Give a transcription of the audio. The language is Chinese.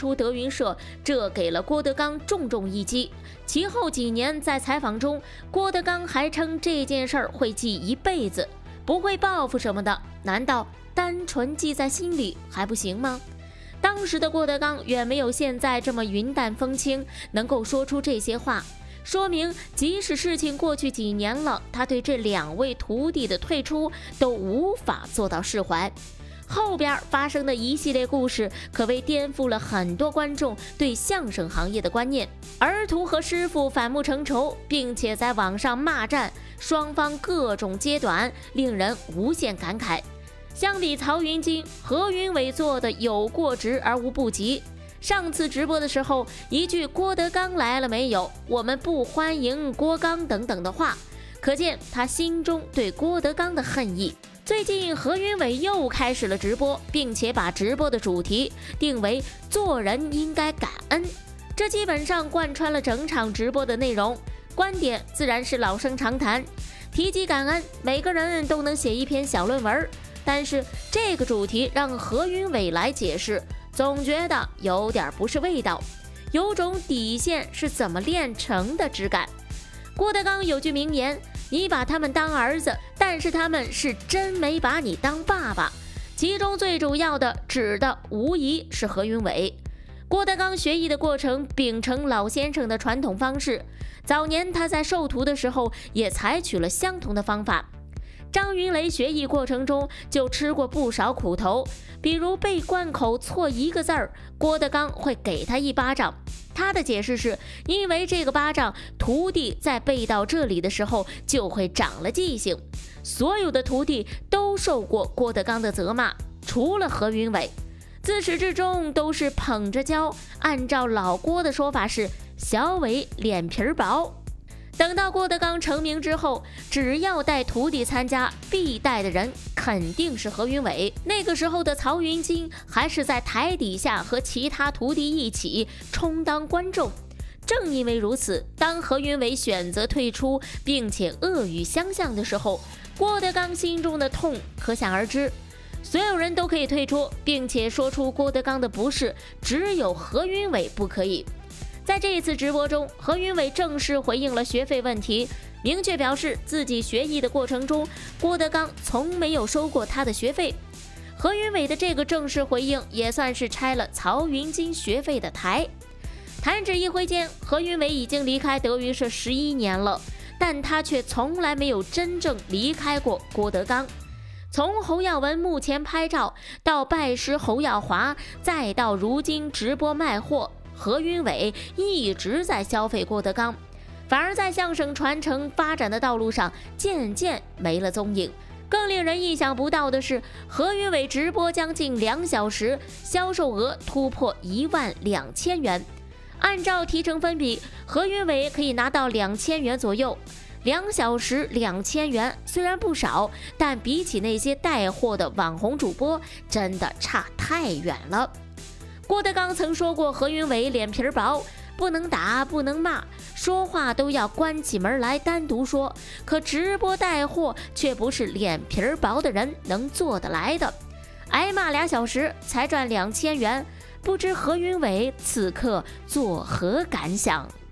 出德云社，这给了郭德纲重重一击。其后几年在采访中，郭德纲还称这件事儿会记一辈子，不会报复什么的。难道单纯记在心里还不行吗？当时的郭德纲远没有现在这么云淡风轻，能够说出这些话，说明即使事情过去几年了，他对这2位徒弟的退出都无法做到释怀。后边发生的一系列故事可谓颠覆了很多观众对相声行业的观念，儿徒和师傅反目成仇，并且在网上骂战，双方各种揭短，令人无限感慨。相比曹云金、何云伟做的有过之而无不及。上次直播的时候，一句郭德纲来了没有，我们不欢迎郭刚等等的话，可见他心中对郭德纲的恨意。最近何云伟又开始了直播，并且把直播的主题定为做人应该感恩，这基本上贯穿了整场直播的内容。观点自然是老生常谈，提及感恩，每个人都能写一篇小论文，但是这个主题让何云伟来解释，总觉得有点不是味道，有种底线是怎么炼成的质感。郭德纲有句名言，你把他们当儿子，但是他们是真没把你当爸爸。其中最主要的指的无疑是何云伟。郭德纲学艺的过程秉承老先生的传统方式，早年他在授徒的时候也采取了相同的方法。张云雷学艺过程中就吃过不少苦头，比如背贯口错一个字儿，郭德纲会给他一巴掌。他的解释是因为这个巴掌，徒弟在背到这里的时候就会长了记性。所有的徒弟都受过郭德纲的责骂，除了何云伟，自始至终都是捧着教。按照老郭的说法是小伟脸皮薄。等到郭德纲成名之后，只要带徒弟参加，必带的人肯定是何云伟。那个时候的曹云金还是在台底下和其他徒弟一起充当观众。正因为如此，当何云伟选择退出并且恶语相向的时候，郭德纲心中的痛可想而知。所有人都可以退出，并且说出郭德纲的不是，只有何云伟不可以。在这一次直播中，何云伟正式回应了学费问题，明确表示自己学艺的过程中，郭德纲从没有收过他的学费。何云伟的这个正式回应也算是拆了曹云金学费的台。弹指一挥间，何云伟已经离开德云社11年了，但他却从来没有真正离开过郭德纲。从侯耀文幕前拍照，到拜师侯耀华，再到如今直播卖货，何云伟一直在消费郭德纲，反而在相声传承发展的道路上渐渐没了踪影。更令人意想不到的是，何云伟直播将近2小时，销售额突破12000元。按照提成分比，何云伟可以拿到2000元左右。2小时2000元虽然不少，但比起那些带货的网红主播，真的差太远了。郭德纲曾说过何云伟脸皮薄，不能打不能骂，说话都要关起门来单独说，可直播带货却不是脸皮薄的人能做得来的。挨骂2小时才赚2000元，不知何云伟此刻作何感想？